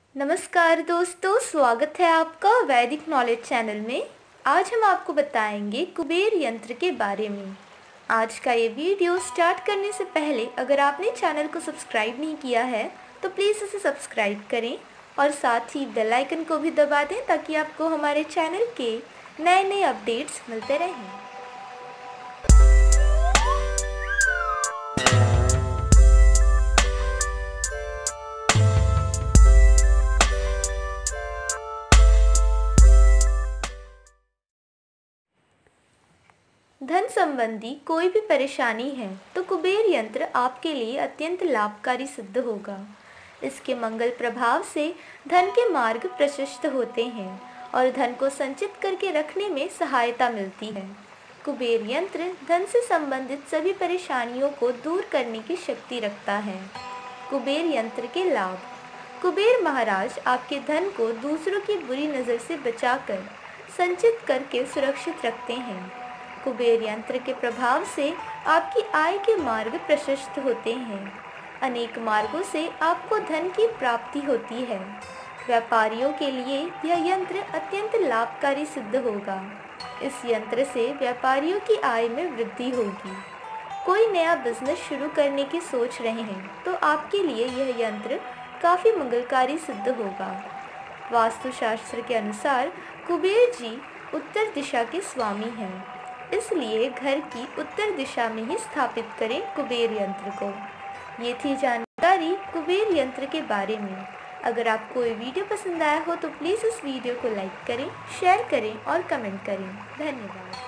नमस्कार दोस्तों, स्वागत है आपका वैदिक नॉलेज चैनल में। आज हम आपको बताएंगे कुबेर यंत्र के बारे में। आज का ये वीडियो स्टार्ट करने से पहले अगर आपने चैनल को सब्सक्राइब नहीं किया है तो प्लीज़ इसे सब्सक्राइब करें और साथ ही बेल आइकन को भी दबा दें ताकि आपको हमारे चैनल के नए नए अपडेट्स मिलते रहें। धन संबंधी कोई भी परेशानी है तो कुबेर यंत्र आपके लिए अत्यंत लाभकारी सिद्ध होगा। इसके मंगल प्रभाव से धन के मार्ग प्रशस्त होते हैं और धन को संचित करके रखने में सहायता मिलती है। कुबेर यंत्र धन से संबंधित सभी परेशानियों को दूर करने की शक्ति रखता है। कुबेर यंत्र के लाभ। कुबेर महाराज आपके धन को दूसरों की बुरी नज़र से बचाकर संचित करके सुरक्षित रखते हैं। कुबेर यंत्र के प्रभाव से आपकी आय के मार्ग प्रशस्त होते हैं। अनेक मार्गों से आपको धन की प्राप्ति होती है। व्यापारियों के लिए यह यंत्र अत्यंत लाभकारी सिद्ध होगा। इस यंत्र से व्यापारियों की आय में वृद्धि होगी। कोई नया बिजनेस शुरू करने की सोच रहे हैं तो आपके लिए यह यंत्र काफ़ी मंगलकारी सिद्ध होगा। वास्तुशास्त्र के अनुसार कुबेर जी उत्तर दिशा के स्वामी हैं, इसलिए घर की उत्तर दिशा में ही स्थापित करें कुबेर यंत्र को। ये थी जानकारी कुबेर यंत्र के बारे में। अगर आपको ये वीडियो पसंद आया हो तो प्लीज़ इस वीडियो को लाइक करें, शेयर करें और कमेंट करें। धन्यवाद।